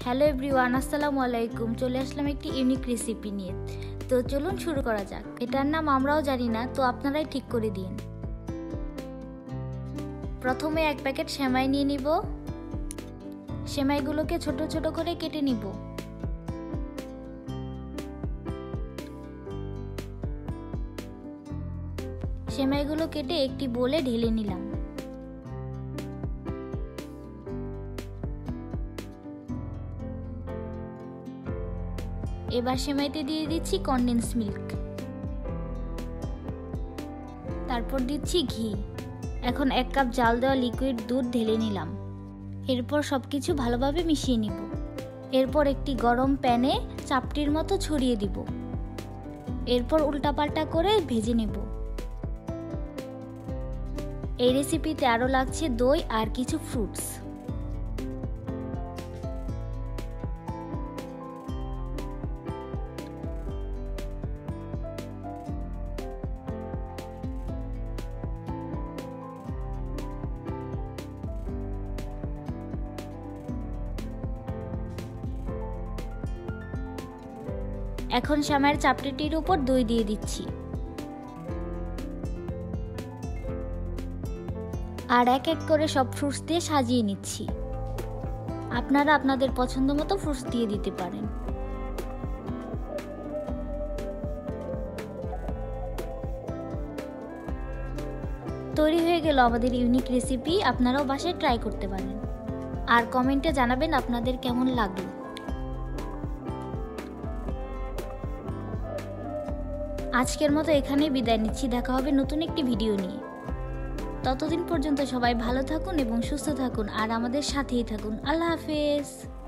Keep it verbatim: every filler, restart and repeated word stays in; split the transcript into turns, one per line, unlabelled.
Hello everyone, আসসালামু আলাইকুম। চলে আসলাম একটি ইউনিক রেসিপি নিয়ে। তো চলুন শুরু করা যাক। এটার নাম আমরাও জানি না, তো আপনারাই ঠিক করে দিন। প্রথমে এক প্যাকেট সেমাই নিয়ে নিব। সেমাইগুলোকে ছোট ছোট করে কেটে নিব। সেমাইগুলো কেটে একটি বোলে ঢেলে নিলাম। এবার সেমাইতে দিয়ে দিচ্ছি কনডেন্স মিল্ক, তারপর দিচ্ছি ঘি। এখন এক কাপ জাল দেওয়া লিকুইড দুধ ঢেলে নিলাম। এরপর সবকিছু ভালোভাবে মিশিয়ে নিব। এরপর একটি গরম প্যানে চাপটির মতো ছড়িয়ে দিব। এরপর উল্টাপাল্টা করে ভেজে নেব। এই রেসিপিতে আরও লাগছে দই আর কিছু ফ্রুটস। এখন সেমাইয়ের চাপটিটির উপর দই দিয়ে দিচ্ছি আর এক এক করে সব ফ্রুটস দিয়ে সাজিয়ে নিচ্ছি। আপনারা আপনাদের পছন্দ মতো ফ্রুটস দিয়ে দিতে পারেন। তৈরি হয়ে গেল আমাদের ইউনিক রেসিপি। আপনারাও বাসায় ট্রাই করতে পারেন আর কমেন্টে জানাবেন আপনাদের কেমন লাগলো। আজকের মতো এখানেই বিদায় নিচ্ছি। দেখা হবে নতুন একটি ভিডিও নিয়ে। ততদিন পর্যন্ত সবাই ভালো থাকুন এবং সুস্থ থাকুন আর আমাদের সাথেই থাকুন। আল্লাহ হাফেজ।